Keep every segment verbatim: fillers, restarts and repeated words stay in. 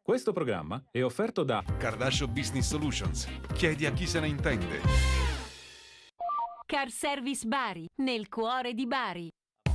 Questo programma è offerto da Cardascio Business Solutions. Chiedi a chi se ne intende. Car Service Bari, nel cuore di Bari.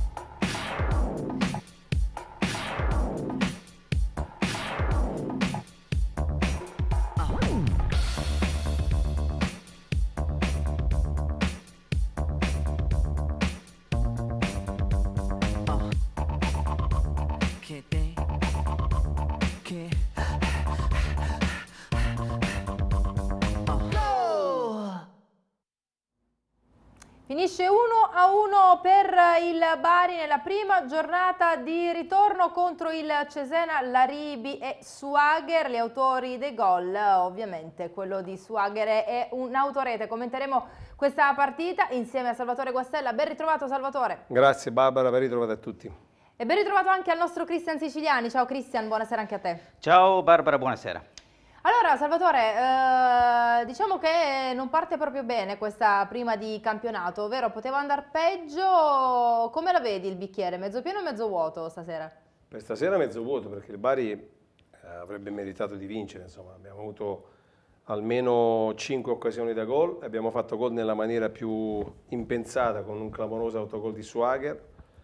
Finisce uno a uno per il Bari nella prima giornata di ritorno contro il Cesena. Laribi e Suagher, gli autori dei gol. Ovviamente quello di Suagher è un'autorete. Commenteremo questa partita insieme a Salvatore Guastella. Ben ritrovato Salvatore. Grazie Barbara, ben ritrovato a tutti. E ben ritrovato anche al nostro Cristian Siciliani. Ciao Cristian, buonasera anche a te. Ciao Barbara, buonasera. Allora Salvatore, eh, diciamo che non parte proprio bene questa prima di campionato, ovvero poteva andare peggio. Come la vedi il bicchiere? Mezzo pieno o mezzo vuoto stasera? Per stasera mezzo vuoto, perché il Bari eh, avrebbe meritato di vincere, insomma. Abbiamo avuto almeno cinque occasioni da gol, abbiamo fatto gol nella maniera più impensata con un clamoroso autogol di Suagher,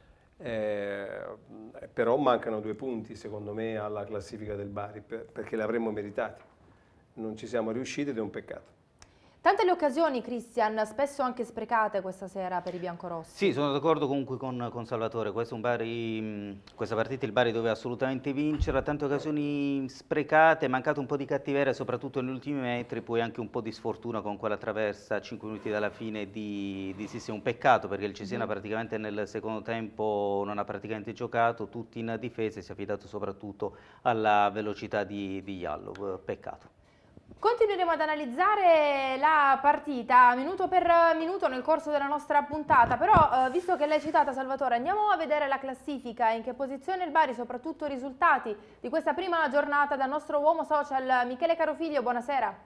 eh, però mancano due punti secondo me alla classifica del Bari, per, perché li avremmo meritati. Non ci siamo riusciti ed è un peccato. Tante le occasioni, Cristian, spesso anche sprecate questa sera per i biancorossi. Sì, sono d'accordo comunque con, con Salvatore. Questo è un Bari, questa partita il Bari doveva assolutamente vincere, tante occasioni sprecate, è mancato un po' di cattiveria, soprattutto negli ultimi metri, poi anche un po' di sfortuna con quella traversa a cinque minuti dalla fine di, di Sissi. È un peccato perché il Cesena mm. praticamente nel secondo tempo non ha praticamente giocato, tutti in difesa e si è affidato soprattutto alla velocità di, di Jallo. Peccato. Continueremo ad analizzare la partita minuto per minuto nel corso della nostra puntata, però eh, visto che l'hai citata Salvatore, andiamo a vedere la classifica, in che posizione il Bari, soprattutto i risultati di questa prima giornata dal nostro uomo social Michele Carofiglio, buonasera.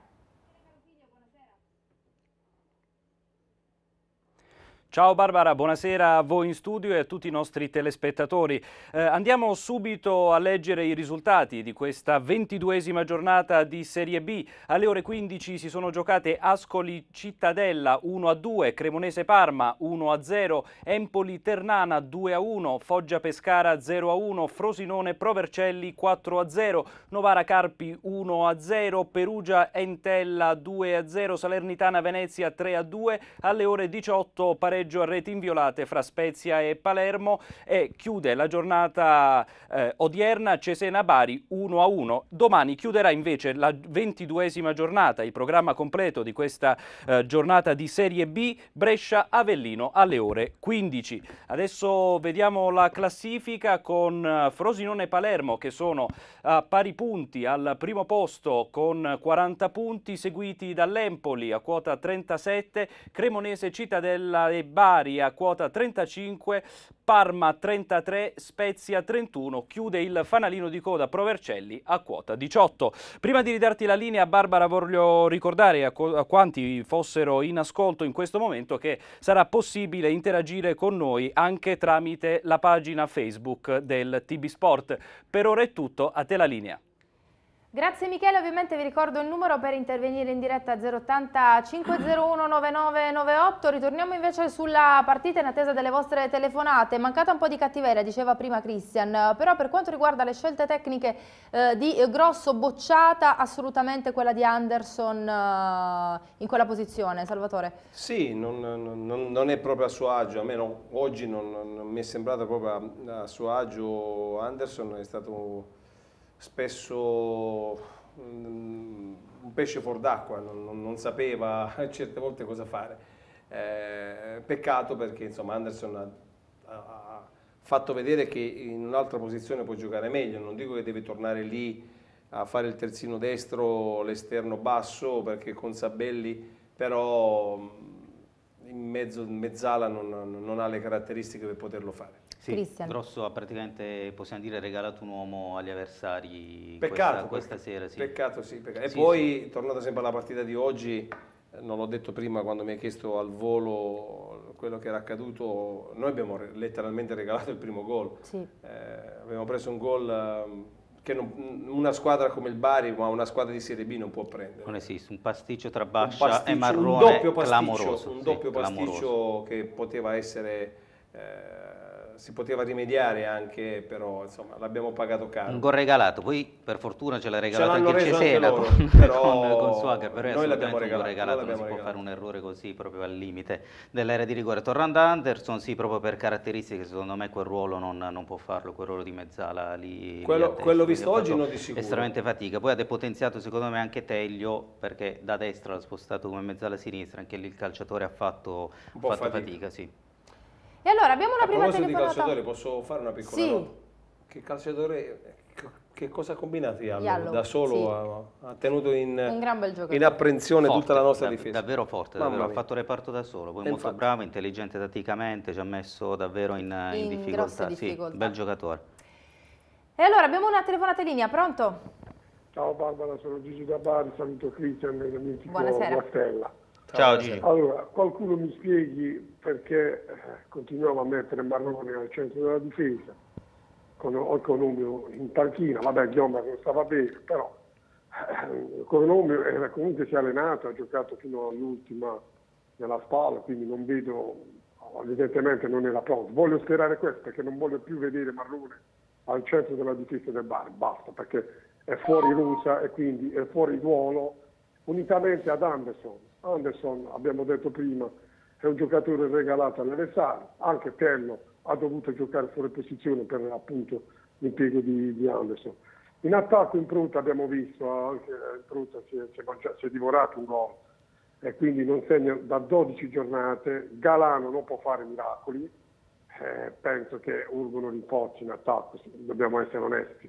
Ciao Barbara, buonasera a voi in studio e a tutti i nostri telespettatori. Eh, andiamo subito a leggere i risultati di questa ventiduesima giornata di Serie B. Alle ore quindici si sono giocate Ascoli Cittadella uno a due, Cremonese Parma uno a zero, Empoli Ternana due a uno, Foggia Pescara zero a uno, Frosinone Provercelli quattro a zero, Novara Carpi uno a zero, Perugia Entella due a zero, Salernitana Venezia tre a due. Alle ore diciotto pareggio a reti inviolate fra Spezia e Palermo e chiude la giornata eh, odierna Cesena Bari uno a uno. Domani chiuderà invece la ventiduesima giornata, il programma completo di questa eh, giornata di Serie B, Brescia Avellino alle ore quindici. Adesso vediamo la classifica con uh, Frosinone e Palermo che sono a pari punti al primo posto con quaranta punti, seguiti dall'Empoli a quota trentasette, Cremonese Cittadella e Bari a quota trentacinque, Parma trentatré, Spezia trentuno, chiude il fanalino di coda Provercelli a quota diciotto. Prima di ridarti la linea, Barbara, voglio ricordare a, a quanti fossero in ascolto in questo momento che sarà possibile interagire con noi anche tramite la pagina Facebook del T B Sport. Per ora è tutto, a te la linea. Grazie Michele, ovviamente vi ricordo il numero per intervenire in diretta zero ottanta cinquecentouno novantanove novantotto. Ritorniamo invece sulla partita in attesa delle vostre telefonate. Mancata un po' di cattiveria, diceva prima Cristian, però per quanto riguarda le scelte tecniche eh, di Grosso, bocciata assolutamente quella di Anderson eh, in quella posizione, Salvatore? Sì, non, non, non è proprio a suo agio, a me no, oggi non, non mi è sembrato proprio a, a suo agio. Anderson è stato spesso um, un pesce fuor d'acqua, non, non, non sapeva certe volte cosa fare. Eh, peccato perché insomma Anderson ha, ha fatto vedere che in un'altra posizione può giocare meglio, non dico che deve tornare lì a fare il terzino destro, l'esterno basso, perché con Sabelli però in mezzo, in mezzala non, non ha le caratteristiche per poterlo fare. Sì, Grosso ha praticamente, possiamo dire, regalato un uomo agli avversari peccato, questa, questa sera. Sì. Peccato, sì. Peccato. E sì, poi, sì. tornato sempre alla partita di oggi, non l'ho detto prima quando mi hai chiesto al volo quello che era accaduto, noi abbiamo letteralmente regalato il primo gol. Sì. Eh, abbiamo preso un gol che non, una squadra come il Bari, ma una squadra di Serie B non può prendere. Non esiste, un pasticcio tra Bascia un pasticcio, e Marrone un doppio pasticcio, clamoroso. un sì, doppio pasticcio clamoroso. che poteva essere, eh, si poteva rimediare anche, però insomma l'abbiamo pagato caro. Un gol regalato, poi per fortuna ce l'ha regalato Ce l'hanno anche il reso Cesena anche loro, con, però con, con Swagger, però è noi l'abbiamo assolutamente un gol regalato, regalato, noi non si l'abbiamo può fare un regalato. errore così proprio al limite dell'area di rigore. Tornando a Anderson, sì, proprio per caratteristiche, secondo me quel ruolo non, non può farlo, quel ruolo di mezzala lì. Quello, lì a destra, quello quindi visto ha oggi fatto non di sicuro. estremamente fatica, poi ha depotenziato secondo me anche Teglio, perché da destra l'ha spostato come mezzala sinistra, anche lì il calciatore ha fatto, Un po' fatto fatica. fatica, sì. E allora abbiamo una A prima proposito di telefonata. calciatori, posso fare una piccola Sì. nota? Che calciatore, che cosa ha combinato Iallo? Iallo, Da solo sì. ha, ha tenuto in, Un gran bel giocatore. in apprensione Forte, tutta la nostra dav- difesa. davvero forte, Mamma davvero, ha mia. fatto reparto da solo, poi E molto infatti. bravo, intelligente tatticamente, ci ha messo davvero in, in In difficoltà. grosse Sì, difficoltà. bel giocatore. E allora abbiamo una telefonata in linea, pronto? Ciao Barbara, sono Gigi da Bari, saluto Cristian e l'amico Buonasera. Guastella. Ciao Gigi. Allora, qualcuno mi spieghi perché eh, continuiamo a mettere Marrone al centro della difesa, con Economio in panchina, vabbè Ghiomba non stava bene, però eh, Economio era, comunque si è allenato, ha giocato fino all'ultima nella spalla, quindi non vedo, evidentemente non era pronto. Voglio sperare questo perché non voglio più vedere Marrone al centro della difesa del Bari, basta, perché è fuori rusa e quindi è fuori ruolo, unitamente ad Anderson. Anderson, abbiamo detto prima, è un giocatore regalato all'avversario, anche Tello ha dovuto giocare fuori posizione per appunto l'impiego di, di Anderson. In attacco Impronta abbiamo visto, anche Impronta si è, si è mangiato, si è divorato un gol e quindi non segna da dodici giornate, Galano non può fare miracoli, eh, penso che urgono rinforzi in attacco, dobbiamo essere onesti.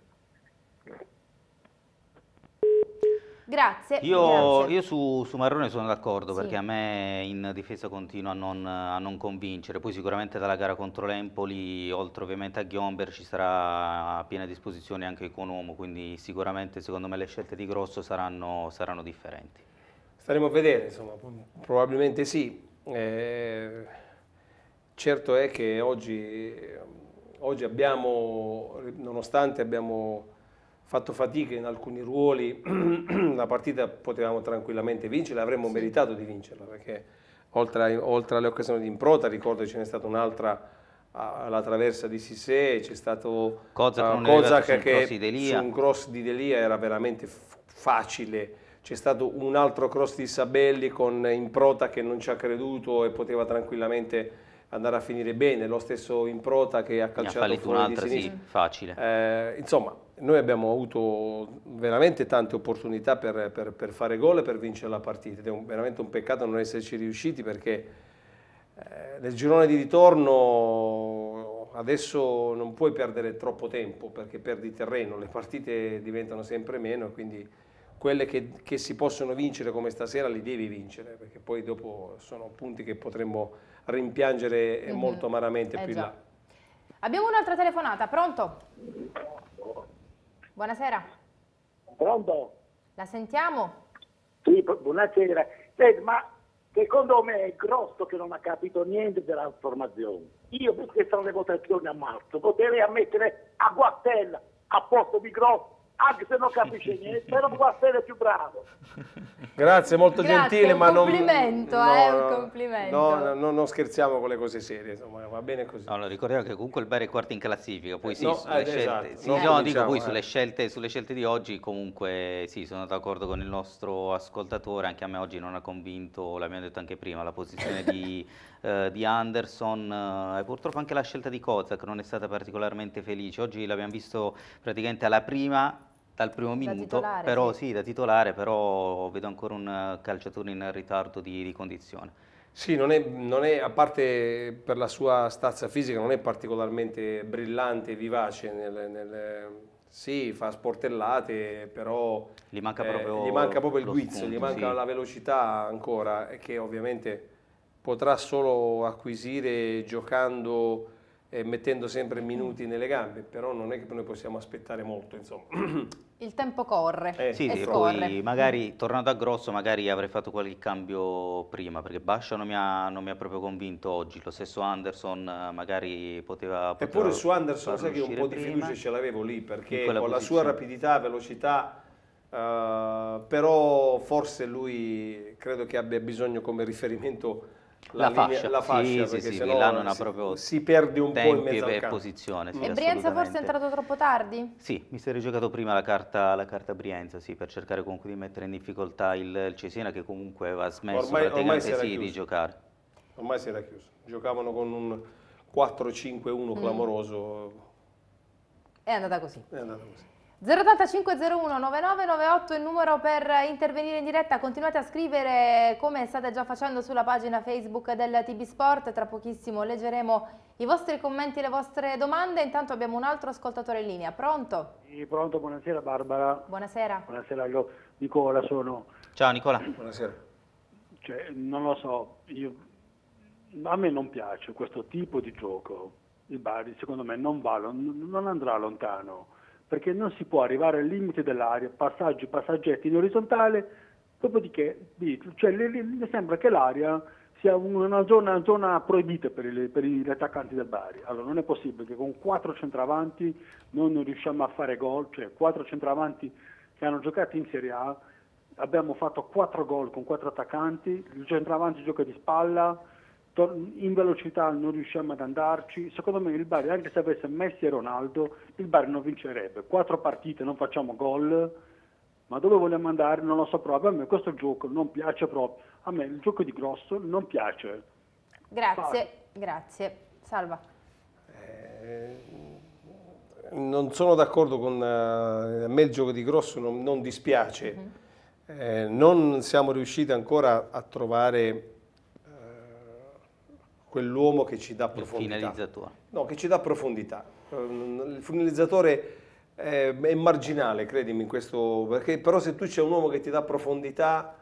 Grazie. Io, grazie. io su, su Marrone sono d'accordo, Sì. perché a me in difesa continua a non, a non convincere, poi sicuramente dalla gara contro l'Empoli, oltre ovviamente a Ghiomber, ci sarà a piena disposizione anche Economo, quindi sicuramente secondo me le scelte di Grosso saranno, saranno differenti. Staremo a vedere, insomma, probabilmente sì. Eh, certo è che oggi, oggi abbiamo, nonostante abbiamo fatto fatica in alcuni ruoli, la partita potevamo tranquillamente vincerla, avremmo Sì. meritato di vincerla, perché oltre, a, oltre alle occasioni di Improta, ricordo che ce n'è stata un'altra alla traversa di Sissé, c'è stato Kozak uh, non è arrivato Kozak sul che cross di Delia. su un cross di Delia era veramente f- facile, c'è stato un altro cross di Sabelli con Improta che non ci ha creduto e poteva tranquillamente andare a finire bene, lo stesso Improta che ha Ne ha calciato fallito fuori di un'altra, sì, sinistra. facile. Eh, insomma, noi abbiamo avuto veramente tante opportunità per, per, per fare gol e per vincere la partita ed è un, veramente un peccato non esserci riusciti, perché eh, nel girone di ritorno adesso non puoi perdere troppo tempo, perché perdi terreno, le partite diventano sempre meno, quindi quelle che, che si possono vincere come stasera li devi vincere, perché poi dopo sono punti che potremmo rimpiangere Mhm. molto amaramente Eh più in già. là. Abbiamo un'altra telefonata, pronto? Buonasera, Pronto? la sentiamo? Sì, bu- buonasera. Senti, ma secondo me è Grosso che non ha capito niente della formazione. Io, perché sono le votazioni a marzo, potrei ammettere a Guastella a posto di Grosso, anche se non capisce niente, però Guastella è più bravo. Grazie, molto Grazie, gentile, un ma non... complimento, no, eh, un no, complimento. No, no, no, non scherziamo con le cose serie, insomma, va bene così. Allora, ricordiamo che comunque il Bari è quarto in classifica, poi Eh, sì, no, sulle eh, scelte, esatto, sì, non no, dico cominciamo, poi eh. sulle scelte, sulle scelte di oggi comunque sì, sono d'accordo con il nostro ascoltatore, anche a me oggi non ha convinto, l'abbiamo detto anche prima, la posizione di, eh, di Anderson eh, e purtroppo anche la scelta di Kozak non è stata particolarmente felice, oggi l'abbiamo visto praticamente alla prima, dal primo minuto, titolare, però sì. sì, da titolare, però vedo ancora un eh, calciatore in ritardo di, di condizione. Sì, non è, non è, a parte per la sua stazza fisica, non è particolarmente brillante e vivace, nel, nel, sì, fa sportellate, però Gli manca eh, proprio gli manca proprio il lo guizzo, spunto, gli manca sì. la velocità ancora, e che ovviamente potrà solo acquisire giocando e mettendo sempre minuti nelle gambe, però non è che noi possiamo aspettare molto, insomma. Il tempo corre Eh, Sì, e sì, e scorre. poi magari tornando a Grosso magari avrei fatto qualche cambio prima, perché Bascia non mi ha, non mi ha proprio convinto oggi, lo stesso Anderson eh, magari poteva, poteva Eppure su Anderson sai farlo che un uscire po' di prima. fiducia ce l'avevo lì, perché In quella con la sua posizione. rapidità, velocità, eh, però forse lui credo che abbia bisogno come riferimento la, La linea- fascia, la fascia, sì, sì, perché sì, sennò là non ha si, proprio si perde un po' in tempi mezzo al per campo. posizione, sì, E Brienza forse è assolutamente. entrato troppo tardi? Sì, mi sarei giocato prima la carta, la carta Brienza, sì, per cercare comunque di mettere in difficoltà il, il Cesena che comunque aveva smesso Ormai- ormai praticamente si era sì, di chiuso. giocare. Ormai si era chiuso, giocavano con un quattro cinque uno Mm. clamoroso, È andata così. è andata così. zero ottantacinque zero uno novantanove novantotto il numero per intervenire in diretta. Continuate a scrivere come state già facendo sulla pagina Facebook del T B Sport. Tra pochissimo leggeremo i vostri commenti e le vostre domande. Intanto abbiamo un altro ascoltatore in linea. Pronto? Sì, pronto, buonasera Barbara. Buonasera. Buonasera, io Nicola sono. Ciao Nicola. Buonasera. Cioè, non lo so, io, a me non piace questo tipo di gioco. Il Bari secondo me non va, non, non andrà lontano, perché non si può arrivare al limite dell'area, passaggi, passaggetti in orizzontale, dopodiché cioè, le, le, le sembra che l'area sia una zona, una zona proibita per, i, per gli attaccanti del Bari. Allora non è possibile che con quattro centravanti noi non riusciamo a fare gol, cioè quattro centravanti che hanno giocato in Serie A, abbiamo fatto quattro gol con quattro attaccanti, il centravanti gioca di spalla, in velocità non riusciamo ad andarci. Secondo me il Bari, anche se avesse Messi e Ronaldo, il Bari non vincerebbe. Quattro partite non facciamo gol, ma dove vogliamo andare non lo so proprio. A me questo gioco non piace proprio, a me il gioco di Grosso non piace. Grazie, grazie. Salva. Eh, non sono d'accordo con uh, a me il gioco di Grosso non, non dispiace. Mm-hmm. Eh, non siamo riusciti ancora a trovare quell'uomo che ci dà profondità. Il finalizzatore. No, che ci dà profondità. Il finalizzatore è, è marginale, credimi, in questo, perché però se tu c'è un uomo che ti dà profondità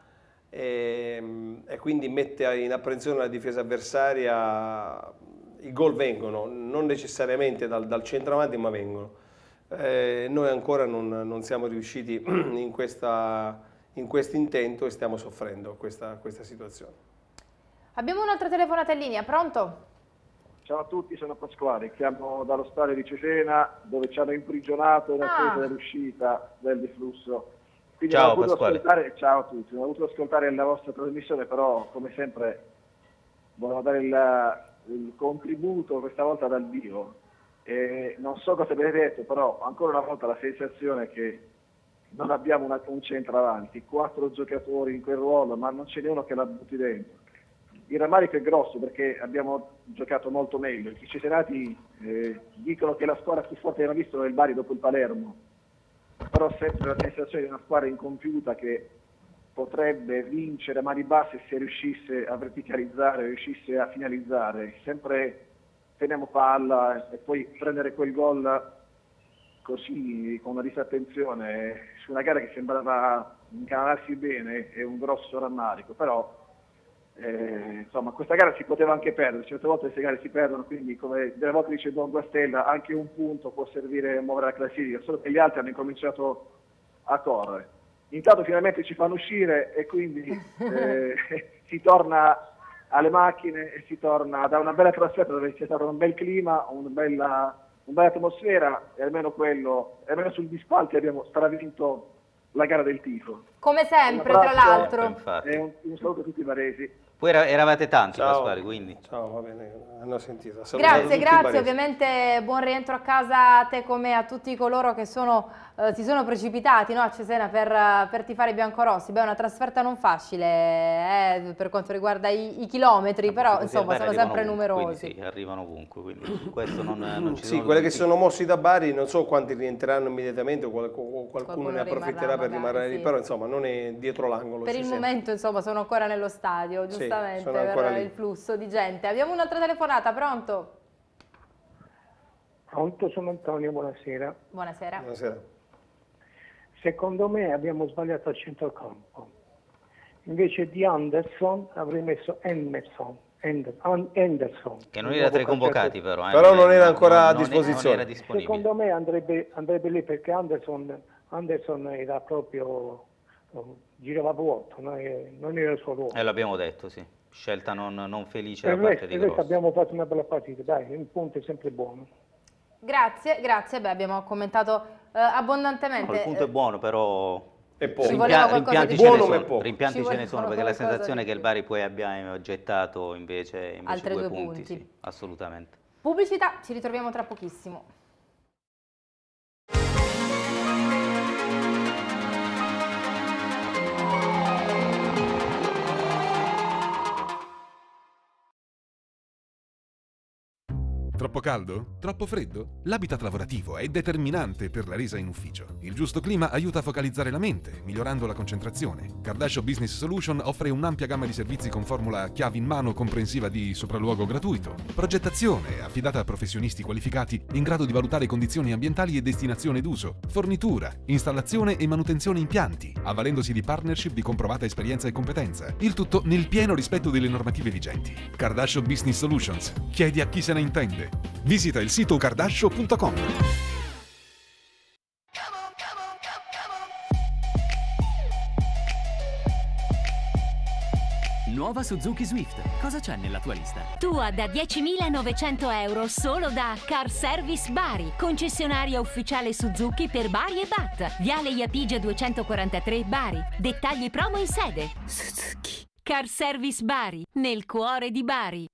e, e quindi mette in apprensione la difesa avversaria, i gol vengono, non necessariamente dal, dal centravanti, ma vengono. Eh, noi ancora non, non siamo riusciti in questa, in questo intento e stiamo soffrendo questa, questa situazione. Abbiamo un'altra telefonata in linea, pronto? Ciao a tutti, sono Pasquale, chiamo dallo stadio di Cesena dove ci hanno imprigionato in attesa Ah. dell'uscita del deflusso. Quindi Ciao, ho voluto Pasquale. ascoltare, ciao a tutti, ho voluto ascoltare la vostra trasmissione, però come sempre volevo dare il, il contributo questa volta dal vivo. E non so cosa avete detto, però ancora una volta la sensazione che non abbiamo una, un centravanti, quattro giocatori in quel ruolo, ma non ce n'è uno che la butti dentro. Il rammarico è grosso perché abbiamo giocato molto meglio. I cesenati eh, dicono che la squadra più forte che hanno visto è il Bari dopo il Palermo, però ho sempre la sensazione di una squadra incompiuta che potrebbe vincere a mani basse se riuscisse a verticalizzare, riuscisse a finalizzare. Sempre teniamo palla e poi prendere quel gol così con una disattenzione su una gara che sembrava incanalarsi bene è un grosso rammarico, però Eh, insomma, questa gara si poteva anche perdere, certe volte queste gare si perdono, quindi come delle volte dice Don Guastella, anche un punto può servire a muovere la classifica, solo che gli altri hanno incominciato a correre. Intanto finalmente ci fanno uscire e quindi eh, si torna alle macchine e si torna da una bella trasferta dove c'è stato un bel clima, una bella, una bella atmosfera e almeno quello, e almeno sugli spalti abbiamo stravinto la gara del tifo. Come sempre, Un tra abbraccio l'altro. E un, un saluto a tutti i baresi. Voi era- eravate tanti, Ciao. Pasquale, quindi. Ciao, va bene, hanno sentito. Ha salutato Grazie, tutti i grazie, baresi. ovviamente buon rientro a casa a te come a tutti coloro che sono, eh, si sono precipitati, no, a Cesena per, eh, per tifare i biancorossi. Beh, è una trasferta non facile eh, per quanto riguarda i, i chilometri, però Così insomma al Bari sono sempre arrivano ovunque, numerosi. quindi sì, arrivano ovunque, quindi su questo non, non ci Sì, sono quelle che dubbi. sono mossi da Bari non so quanti rientreranno immediatamente o qual- o qualcuno, Qualcuno ne approfitterà rimarrà per magari, rimanere lì, sì. però insomma non è dietro l'angolo. Per si il sente. momento insomma sono ancora nello stadio, Sì, giustamente, sono ancora per lì. il flusso di gente. Abbiamo un'altra telefonata, pronto? Pronto, sono Antonio, buonasera. Buonasera. Buonasera. Secondo me abbiamo sbagliato al centrocampo. Invece di Anderson avrei messo Emerson Anderson. Che non era tra i convocati però. Eh, però non era ancora a non, disposizione. Non era disponibile. Secondo me andrebbe, andrebbe lì perché Anderson, Anderson era proprio, girava vuoto, non era, non era il suo ruolo. Eh, l'abbiamo detto, sì. Scelta non, non felice Per da parte di Grosso. abbiamo fatto una bella partita, dai, un punto è sempre buono. Grazie, grazie, beh, abbiamo commentato eh, abbondantemente. No, il punto è buono, però è poco. Rimpia rimpianti ce ne sono, rimpianti ce ne sono perché la sensazione è che il Bari poi abbia gettato invece, invece altre due, due punti, punti. Sì, assolutamente. Pubblicità, ci ritroviamo tra pochissimo. Troppo caldo? Troppo freddo? L'habitat lavorativo è determinante per la resa in ufficio. Il giusto clima aiuta a focalizzare la mente, migliorando la concentrazione. Cardascio Business Solution offre un'ampia gamma di servizi con formula chiavi in mano comprensiva di sopralluogo gratuito, progettazione affidata a professionisti qualificati in grado di valutare condizioni ambientali e destinazione d'uso, fornitura, installazione e manutenzione impianti, avvalendosi di partnership di comprovata esperienza e competenza. Il tutto nel pieno rispetto delle normative vigenti. Cardascio Business Solutions. Chiedi a chi se ne intende. Visita il sito cardascio punto com. Nuova Suzuki Swift. Cosa c'è nella tua lista? Tua da diecimilanovecento euro solo da Car Service Bari, concessionaria ufficiale Suzuki per Bari e Bat. Viale Iapigia duecentoquarantatré Bari. Dettagli promo in sede. Suzuki. Car Service Bari, nel cuore di Bari.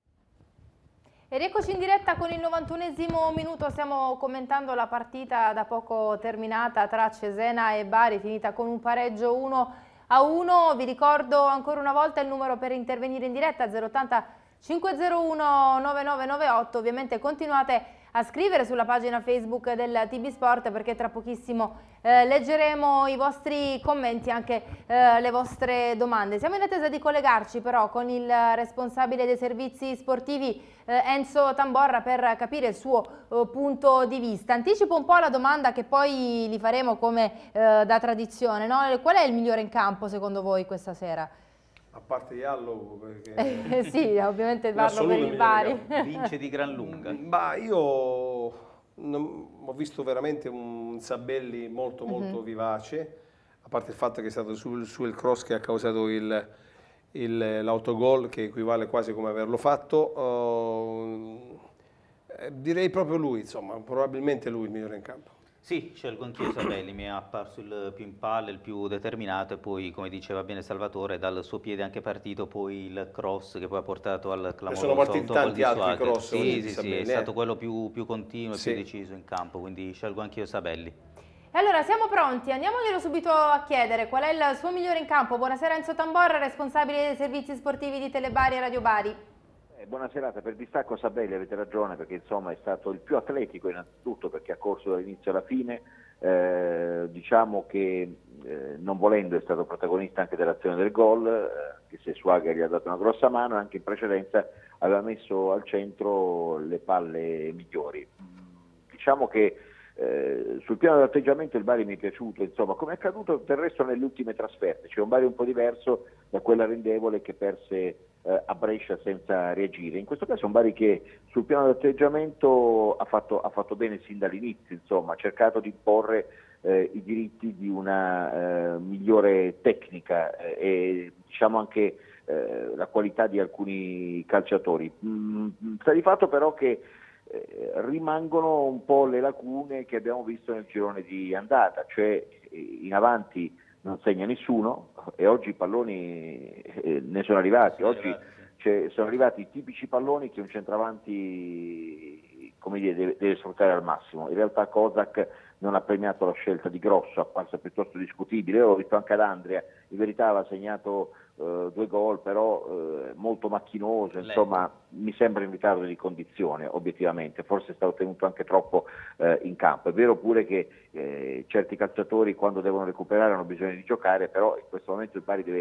E rieccoci in diretta con il novantunesimo minuto, stiamo commentando la partita da poco terminata tra Cesena e Bari, finita con un pareggio uno a uno. Vi ricordo ancora una volta il numero per intervenire in diretta, zero ottanta cinquecentouno novantanove novantotto. Ovviamente continuate a scrivere sulla pagina Facebook del T B Sport perché tra pochissimo eh, leggeremo i vostri commenti, anche eh, le vostre domande. Siamo in attesa di collegarci però con il responsabile dei servizi sportivi eh, Enzo Tamborra per capire il suo eh, punto di vista. Anticipo un po' la domanda che poi li faremo come eh, da tradizione, no? Qual è il migliore in campo secondo voi questa sera? A parte Iallo, perché... Eh, sì, ovviamente parlo per il Bari. Vince di gran lunga. Ma io non, ho visto veramente un Sabelli molto molto mm-hmm. vivace, a parte il fatto che è stato sul, sul cross che ha causato l'autogol, che equivale quasi come averlo fatto. Uh, direi proprio lui, insomma, probabilmente lui il migliore in campo. Sì, scelgo anch'io Sabelli, mi è apparso il più in palla, il più determinato e poi, come diceva bene Salvatore, dal suo piede anche partito poi il cross che poi ha portato al clamoroso sono partiti tanti altri Suarez. cross. Sì, sì, sì, è eh? stato quello più, più continuo e sì. più deciso in campo, quindi scelgo anch'io Sabelli. E allora siamo pronti, andiamoglielo subito a chiedere qual è il suo migliore in campo. Buonasera Enzo Tamborra, responsabile dei servizi sportivi di Telebari e Radio Bari. Buona serata, per distacco Sabelli avete ragione perché insomma è stato il più atletico innanzitutto perché ha corso dall'inizio alla fine, eh, diciamo che eh, non volendo è stato protagonista anche dell'azione del gol, eh, che se Suaga gli ha dato una grossa mano, anche in precedenza aveva messo al centro le palle migliori. Diciamo che Eh, sul piano dell'atteggiamento il Bari mi è piaciuto, insomma, come è accaduto del resto nelle ultime trasferte. C'è un Bari un po' diverso da quella arrendevole che perse eh, a Brescia senza reagire. In questo caso è un Bari che sul piano dell'atteggiamento ha fatto, ha fatto bene sin dall'inizio, insomma, ha cercato di imporre eh, i diritti di una eh, migliore tecnica eh, e diciamo anche eh, la qualità di alcuni calciatori. Mm, sta di fatto però che Eh, rimangono un po' le lacune che abbiamo visto nel girone di andata, cioè in avanti non segna nessuno e oggi i palloni eh, ne sono arrivati, oggi cioè, sono arrivati i tipici palloni che un centravanti come dire, deve, deve sfruttare al massimo. In realtà Kozak non ha premiato la scelta di Grosso, apparsa piuttosto discutibile. Io l'ho visto anche ad Andria, in verità aveva segnato Uh, due gol però uh, molto macchinoso, insomma mi sembra in ritardo di condizione obiettivamente, forse è stato tenuto anche troppo uh, in campo. È vero pure che eh, certi calciatori quando devono recuperare hanno bisogno di giocare, però in questo momento il Bari deve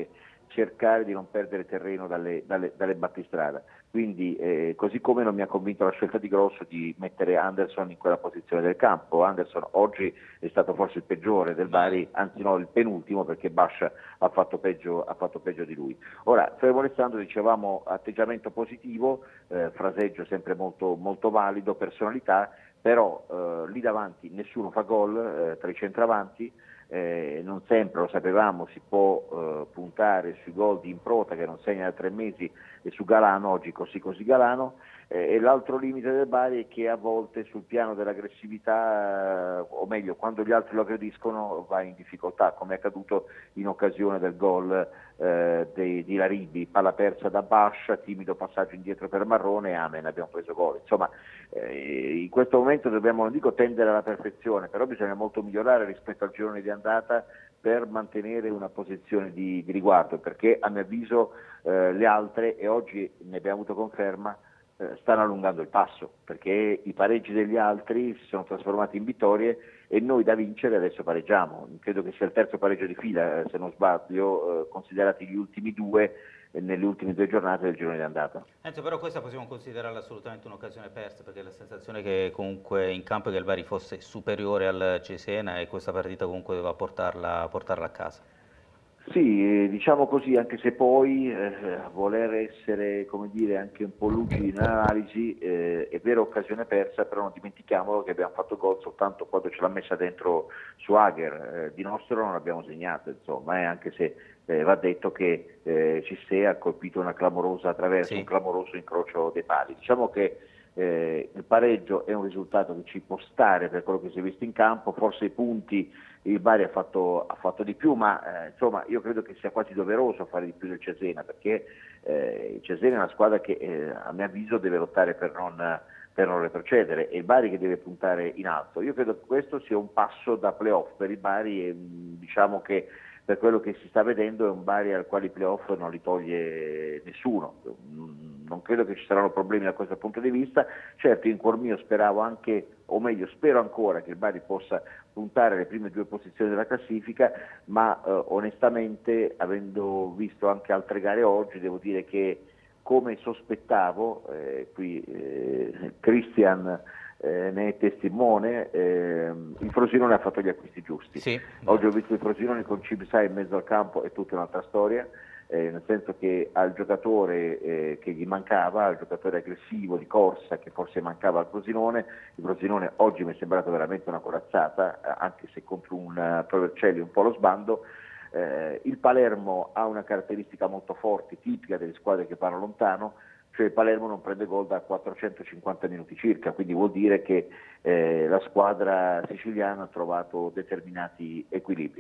cercare di non perdere terreno dalle, dalle, dalle battistrada. Quindi eh, così come non mi ha convinto la scelta di Grosso di mettere Anderson in quella posizione del campo. Anderson oggi è stato forse il peggiore del Bari, anzi no, il penultimo, perché Bascia ha fatto peggio, ha fatto peggio di lui. Ora, fermo restando, dicevamo atteggiamento positivo, eh, fraseggio sempre molto, molto valido, personalità, però eh, lì davanti nessuno fa gol eh, tra i centravanti. Eh, non sempre, lo sapevamo, si può eh, puntare sui gol di Improta che non segna da tre mesi e su Galano, oggi così così Galano, eh, e l'altro limite del Bari è che a volte sul piano dell'aggressività, eh, o meglio quando gli altri lo aggrediscono va in difficoltà, come è accaduto in occasione del gol eh, di, di Laribi, palla persa da Bascia, timido passaggio indietro per Marrone e amen, abbiamo preso gol. Insomma, eh, in questo momento dobbiamo, non dico tendere alla perfezione, però bisogna molto migliorare rispetto al girone di andata per mantenere una posizione di, di riguardo, perché a mio avviso eh, le altre, e oggi ne abbiamo avuto conferma, eh, stanno allungando il passo, perché i pareggi degli altri si sono trasformati in vittorie e noi da vincere adesso pareggiamo. Credo che sia il terzo pareggio di fila, eh, se non sbaglio, eh, considerati gli ultimi due nelle ultime due giornate del girone di andata. Enzo, però questa possiamo considerarla assolutamente un'occasione persa, perché la sensazione che comunque in campo è che il Bari fosse superiore al Cesena e questa partita comunque doveva portarla, portarla a casa. Sì, diciamo così, anche se poi eh, voler essere, come dire, anche un po' lucidi in analisi, eh, è vero occasione persa, però non dimentichiamolo che abbiamo fatto gol soltanto quando ce l'ha messa dentro Swagger, eh, di nostro non abbiamo segnato, insomma, eh, anche se eh, va detto che eh, Cissé ha colpito una clamorosa attraverso sì. un clamoroso incrocio dei pali. Diciamo che eh, il pareggio è un risultato che ci può stare per quello che si è visto in campo, forse i punti il Bari ha fatto, ha fatto di più, ma eh, insomma io credo che sia quasi doveroso fare di più del Cesena, perché eh, il Cesena è una squadra che eh, a mio avviso deve lottare per non, per non retrocedere, e il Bari che deve puntare in alto. Io credo che questo sia un passo da playoff per il Bari, e diciamo che per quello che si sta vedendo è un Bari al quale i playoff non li toglie nessuno. Non credo che ci saranno problemi da questo punto di vista. Certo, in cuor mio speravo anche, o meglio spero ancora, che il Bari possa puntare alle prime due posizioni della classifica, ma eh, onestamente, avendo visto anche altre gare oggi, devo dire che come sospettavo, eh, qui eh, Christian Eh, ne è testimone, eh, il Frosinone ha fatto gli acquisti giusti. Sì. Oggi ho visto il Frosinone con Cibsa in mezzo al campo, è tutta un'altra storia, eh, nel senso che al giocatore eh, che gli mancava, al giocatore aggressivo di corsa che forse mancava al Frosinone, il Frosinone oggi mi è sembrato veramente una corazzata, eh, anche se contro un uh, Provercelli un po' lo sbando. Eh, il Palermo ha una caratteristica molto forte, tipica delle squadre che vanno lontano, cioè il Palermo non prende gol da quattrocentocinquanta minuti circa, quindi vuol dire che eh, la squadra siciliana ha trovato determinati equilibri.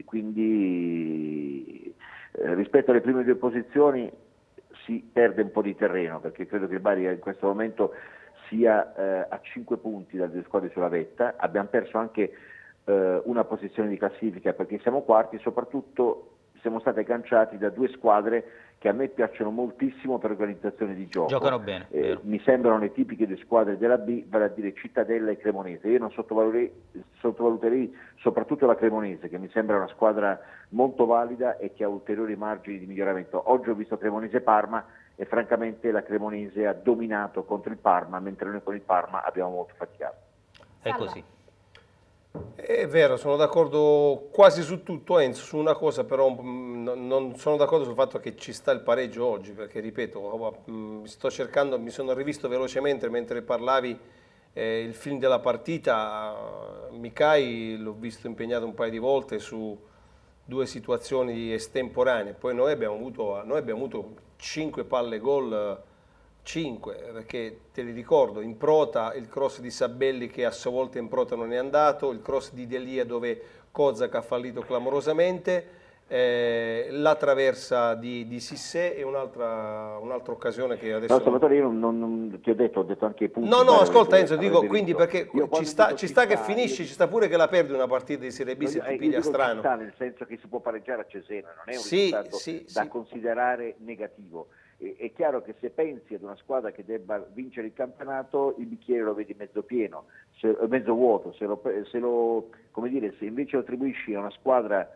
Quindi eh, rispetto alle prime due posizioni si perde un po' di terreno, perché credo che il Bari in questo momento sia eh, a cinque punti dalle due squadre sulla vetta. Abbiamo perso anche eh, una posizione di classifica perché siamo quarti, e soprattutto siamo stati agganciati da due squadre che a me piacciono moltissimo per organizzazione di gioco. Giocano bene. Eh, mi sembrano le tipiche due squadre della B, vale a dire Cittadella e Cremonese. Io non sottovaluterei, sottovaluterei soprattutto la Cremonese, che mi sembra una squadra molto valida e che ha ulteriori margini di miglioramento. Oggi ho visto Cremonese-Parma e francamente la Cremonese ha dominato contro il Parma, mentre noi con il Parma abbiamo molto faticato. È così. È vero, sono d'accordo quasi su tutto, Enzo, su una cosa però mh, non sono d'accordo sul fatto che ci sta il pareggio oggi, perché ripeto, mh, sto cercando, mi sono rivisto velocemente mentre parlavi eh, il film della partita, Micai l'ho visto impegnato un paio di volte su due situazioni estemporanee, poi noi abbiamo avuto, noi abbiamo avuto cinque palle gol, cinque, perché te li ricordo, in Prota il cross di Sabelli che a sua volta in Prota non è andato, il cross di Delia dove Kozak ha fallito clamorosamente, eh, la traversa di, di Sissé e un'altra un'altra occasione che adesso... No, Salvatore, io non, non, non ti ho detto, ho detto anche i punti. No, no, ascolta Enzo, dico quindi visto. perché io ci sta, ci sta che finisci, io... ci sta pure che la perdi una partita di Serie B no, se ti piglia strano. Sta, nel senso che si può pareggiare a Cesena, non è un sì, risultato sì, da sì. considerare negativo. È chiaro che se pensi ad una squadra che debba vincere il campionato, il bicchiere lo vedi mezzo pieno, se, mezzo vuoto, se lo, se lo come dire, se invece lo attribuisci a una squadra,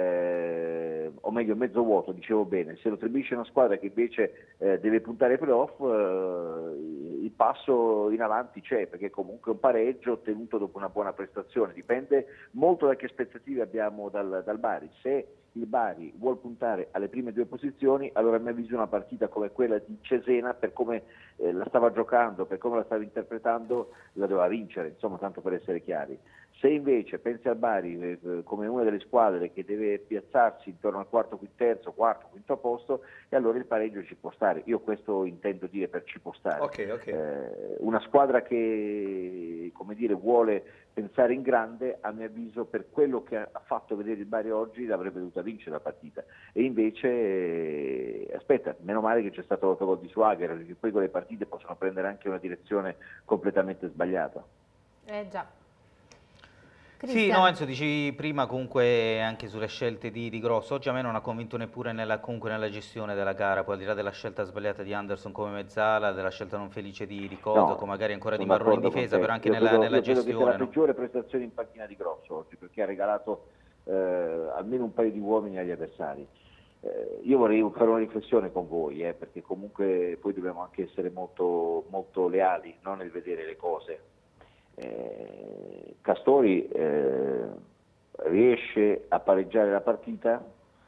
eh, o meglio mezzo vuoto, dicevo bene, se lo attribuisci a una squadra che invece eh, deve puntare ai playoff, eh, il passo in avanti c'è, perché comunque un pareggio ottenuto dopo una buona prestazione, dipende molto da che aspettative abbiamo dal, dal Bari. Se il Bari vuol puntare alle prime due posizioni, allora a mio avviso una partita come quella di Cesena, per come eh, la stava giocando, per come la stava interpretando, la doveva vincere, insomma, tanto per essere chiari. Se invece pensi al Bari eh, come una delle squadre che deve piazzarsi intorno al quarto, terzo, quarto, quinto posto, e allora il pareggio ci può stare. Io questo intendo dire per ci può stare. Okay, okay. Eh, una squadra che, come dire, vuole pensare in grande, a mio avviso, per quello che ha fatto vedere il Bari oggi, l'avrebbe dovuta vincere la partita. E invece, eh, aspetta, meno male che c'è stato l'autogol di Swagger, perché poi quelle partite possono prendere anche una direzione completamente sbagliata. Eh già. Sì, Cristian. no Enzo, dici prima comunque anche sulle scelte di, di Grosso, oggi a me non ha convinto neppure nella, comunque nella gestione della gara, poi al di là della scelta sbagliata di Anderson come mezzala, della scelta non felice di, di Kozak, No, magari ancora di sono Marrone in d'accordo con difesa, te. però anche Io nella, credo, nella io credo gestione. che sia la No? peggiore prestazione in panchina di Grosso oggi, perché ha regalato eh, almeno un paio di uomini agli avversari. Eh, io vorrei fare una riflessione con voi, eh, perché comunque poi dobbiamo anche essere molto, molto leali, no, nel vedere le cose. Eh, Castori eh, riesce a pareggiare la partita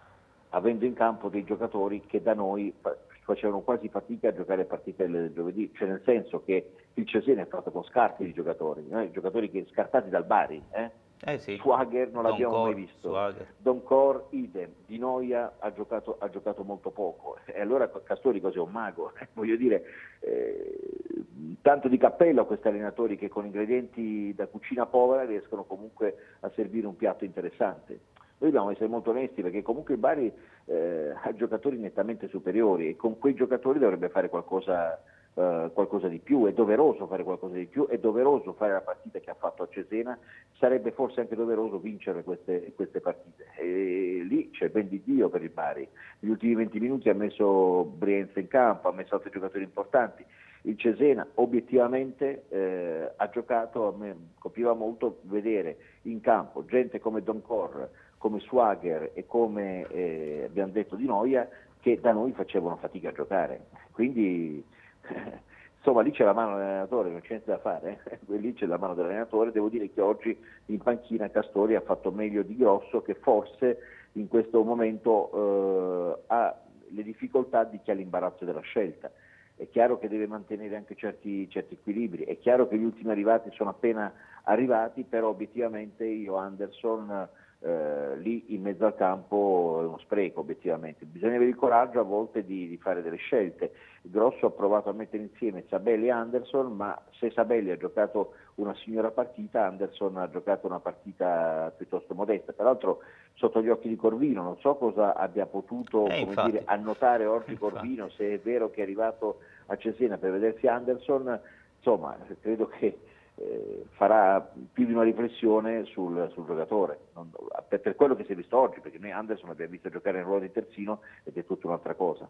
avendo in campo dei giocatori che da noi fa- facevano quasi fatica a giocare partite del giovedì, cioè nel senso che il Cesena è fatto con scarti di giocatori, no? Giocatori che scartati dal Bari, eh? Eh sì. Swagger non l'abbiamo Doncor, mai visto, Swagger. Doncor idem, Di Noia ha giocato, ha giocato molto poco, e allora Castori cos'è, un mago? Voglio dire, eh, tanto di cappello a questi allenatori che con ingredienti da cucina povera riescono comunque a servire un piatto interessante. Noi dobbiamo essere molto onesti, perché comunque il Bari eh, ha giocatori nettamente superiori e con quei giocatori dovrebbe fare qualcosa, eh, qualcosa di più, è doveroso fare qualcosa di più, è doveroso fare la partita che ha fatto a Cesena, sarebbe forse anche doveroso vincere queste, queste partite. E lì c'è ben di Dio per il Bari. Negli ultimi venti minuti ha messo Brienza in campo, ha messo altri giocatori importanti. Il Cesena obiettivamente eh, ha giocato, a me colpiva molto vedere in campo gente come Doncor, come Swagger e come eh, abbiamo detto Di Noia, che da noi facevano fatica a giocare. Quindi eh, insomma lì c'è la mano dell'allenatore, non c'è niente da fare, eh? Lì c'è la mano dell'allenatore. Devo dire che oggi in panchina Castori ha fatto meglio di Grosso, che forse in questo momento eh, ha le difficoltà di chi ha l'imbarazzo della scelta. È chiaro che deve mantenere anche certi, certi equilibri, è chiaro che gli ultimi arrivati sono appena arrivati, però obiettivamente io Anderson eh, lì in mezzo al campo è uno spreco, obiettivamente. Bisogna avere il coraggio a volte di, di fare delle scelte. Grosso ha provato a mettere insieme Sabelli e Anderson, ma se Sabelli ha giocato una signora partita, Anderson ha giocato una partita piuttosto modesta. Peraltro sotto gli occhi di Corvino, non so cosa abbia potuto Eh, come infatti. dire, annotare oggi Infatti. Corvino, se è vero che è arrivato a Cesena per vedersi Anderson, insomma credo che eh, farà più di una riflessione sul, sul giocatore, non, per, per quello che si è visto oggi, perché noi Anderson l'abbiamo visto giocare nel ruolo di terzino ed è tutta un'altra cosa.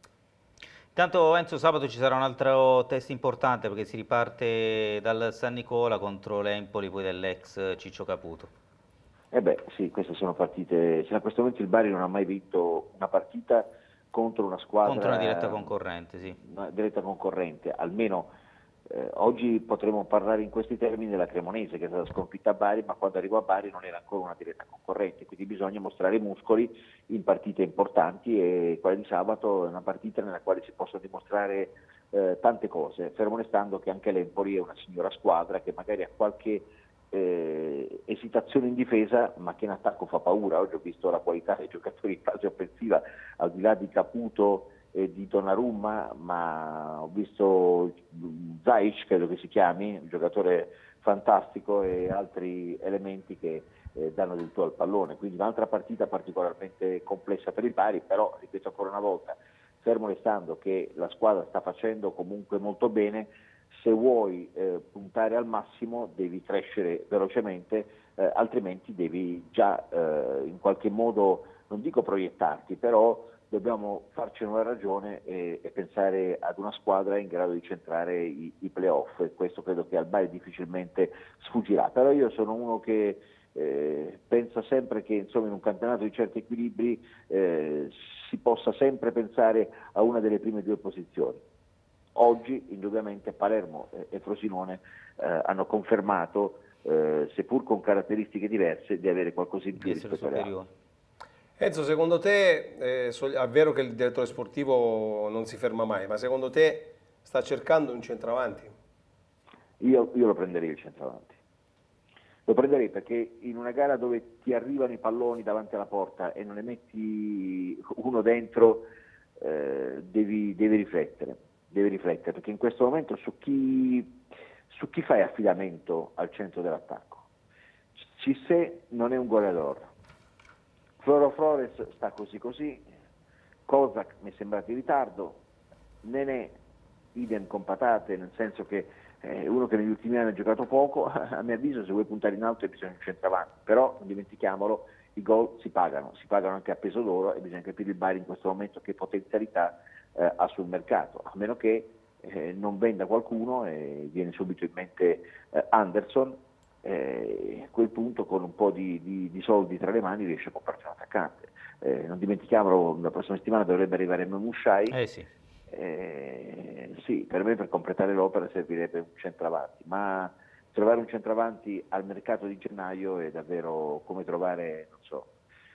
Intanto Enzo, sabato ci sarà un altro test importante perché si riparte dal San Nicola contro l'Empoli, poi dell'ex Ciccio Caputo. Eh beh sì, queste sono partite, fino a questo momento il Bari non ha mai vinto una partita contro una squadra, Contro una diretta concorrente, sì. Una diretta concorrente, almeno eh, oggi potremmo parlare in questi termini della Cremonese, che è stata sconfitta a Bari, ma quando arrivò a Bari non era ancora una diretta concorrente, quindi bisogna mostrare muscoli in partite importanti, e quella di sabato è una partita nella quale si possono dimostrare eh, tante cose, fermo restando che anche l'Empoli è una signora squadra che magari ha qualche Eh, esitazione in difesa, ma che in attacco fa paura. Oggi ho visto la qualità dei giocatori in fase offensiva, al di là di Caputo e di Donnarumma, ma ho visto Zaic, credo che si chiami, un giocatore fantastico, e altri elementi che eh, danno del tuo al pallone, quindi un'altra partita particolarmente complessa per il Bari, però ripeto ancora una volta, fermo restando che la squadra sta facendo comunque molto bene. Se vuoi eh, puntare al massimo devi crescere velocemente, eh, altrimenti devi già eh, in qualche modo, non dico proiettarti, però dobbiamo farcene una ragione e, e pensare ad una squadra in grado di centrare i, i playoff, e questo credo che al Bari difficilmente sfuggirà. Però io sono uno che eh, pensa sempre che insomma, in un campionato di certi equilibri eh, si possa sempre pensare a una delle prime due posizioni. Oggi indubbiamente Palermo e Frosinone eh, hanno confermato, eh, seppur con caratteristiche diverse, di avere qualcosa in più rispetto alle altre. Enzo, secondo te, eh, so, è vero che il direttore sportivo non si ferma mai, ma secondo te sta cercando un centravanti? Io, io lo prenderei il centravanti. Lo prenderei perché in una gara dove ti arrivano i palloni davanti alla porta e non ne metti uno dentro, eh, devi, devi riflettere. Devi riflettere, perché in questo momento su chi, su chi fai affidamento al centro dell'attacco? Cissé non è un goleador, Floro Flores sta così così, Kozak mi è sembrato in ritardo, Nenè idem con patate, nel senso che è uno che negli ultimi anni ha giocato poco, a mio avviso se vuoi puntare in alto bisogna un centravanti, però non dimentichiamolo, i gol si pagano, si pagano anche a peso d'oro e bisogna capire il Bari in questo momento che potenzialità eh, ha sul mercato, a meno che eh, non venda qualcuno e viene subito in mente eh, Anderson, eh, a quel punto con un po' di, di, di soldi tra le mani riesce a comprarsi un attaccante. Eh, non dimentichiamolo, la prossima settimana dovrebbe arrivare Memushai. Eh sì. Eh, sì, per me per completare l'opera servirebbe un centravanti, ma trovare un centravanti al mercato di gennaio è davvero come trovare, non so,